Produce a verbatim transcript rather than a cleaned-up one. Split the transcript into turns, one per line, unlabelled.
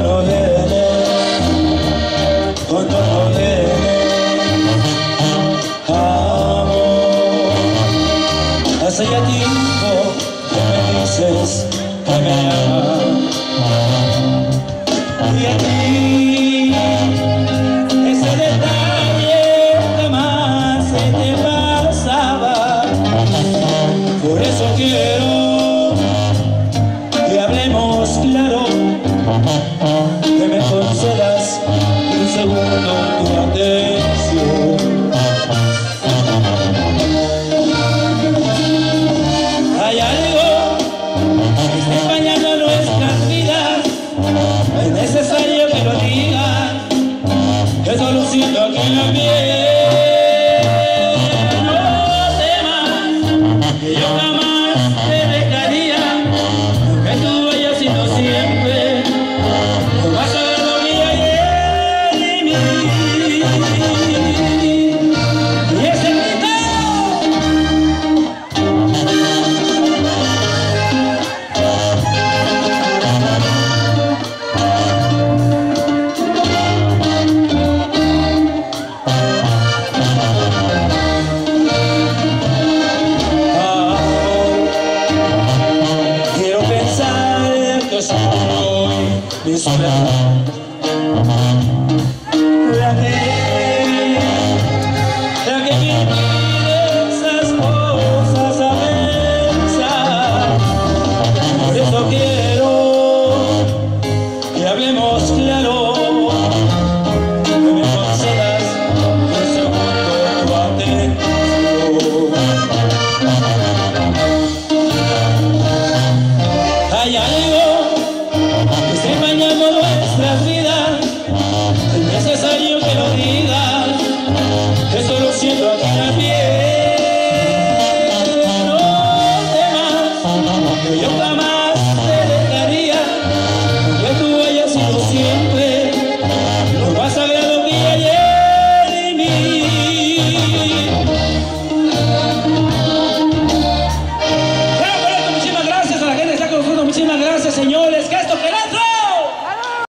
contorno de contorno de amor. Hace ya tiempo que me dices que me amas, y a ti ese detalle jamás se te pasaba. Por eso quiero que hablemos claro, que me concedas un segundo tu atención. Hay algo que está empañando nuestras vidas, es necesario que lo digas, eso lo siento aquí en la piel. No temas, que yo jamás te dejaría, aunque tú vayas siendo siempre, tú vas a ver lo que hay en mí. Y ese grito soy mi soledad, la que, la que me impide esas cosas a pensar. Por eso quiero que hablemos claro.